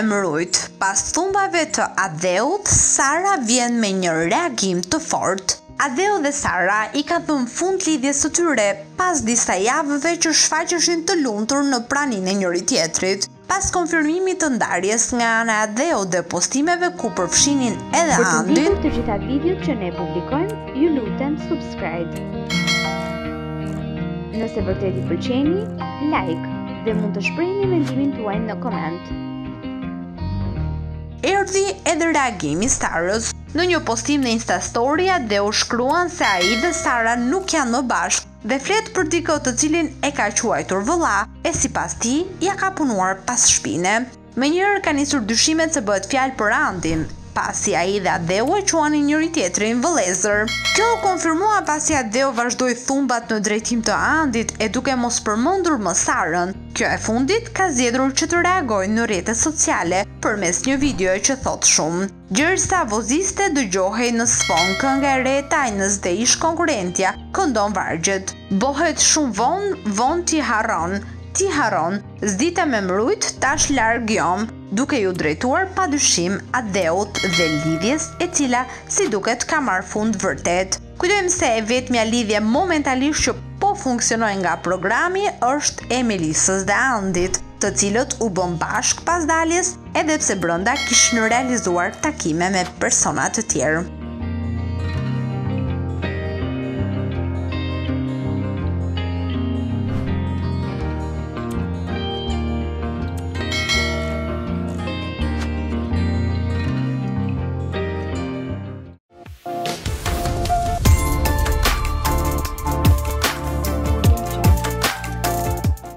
mbrojt. Pas thumbave të Atdheut, Sara vjen me një reagim të fortë. Atdheu dhe Sara i ka dhënë fund lidhjes së tyre pas disa javëve që shfaqeshin të lumtur në praninë e njëri tjetrit. Pas konfirmimit të ndarjes nga ana e Atdheut dhe postimeve ku përfshinin edhe Andin, të gjitha videot që ne publikojmë, ju lutem subscribe. Nëse vërtet i pëlqeni, like dhe mund të shprehni mendimin tuaj në koment. Erdhi edhe reagimi i Sarës. Në një postim në Instastory, Atdheu shkruan se ai dhe Sara nuk janë më bashkë dhe flet për dikë të cilin e ka quajtur vëlla, e sipas tij ja ka punuar pas shpine. Menjëherë ka nisur dyshimet se bëhet fjalë për Andin, pasi ai dhe Atdheu e quanin njëri tjetrin vëllezër. Kjo u konfirmua pasi Atdheu vazhdoi thumbat në drejtim të Andit e duke mos përmendur më Sarën. Kjo e fundit ka zgjedhur që të reagojë në rrjetet sociale përmes një videoje që thot shumë. Gjersa voziste dëgjohej në sfond kënga e re e Tajnës dhe ish konkurrentja këndon vargjet. Bohet shumë vonë ti harron, zdita me mbrojt tash larg jom, duke ju drejtuar padyshim Atdheut dhe lidhjes e cila si duket ka marrë fund vërtet. Kujtojmë se e vetmja lidhje momentalisht që po funksionoi nga programi është e Melisës dhe Andit, të cilët u bën bashk pas daljes edhe pse brenda kishin realizuar takime me persona të tjerë.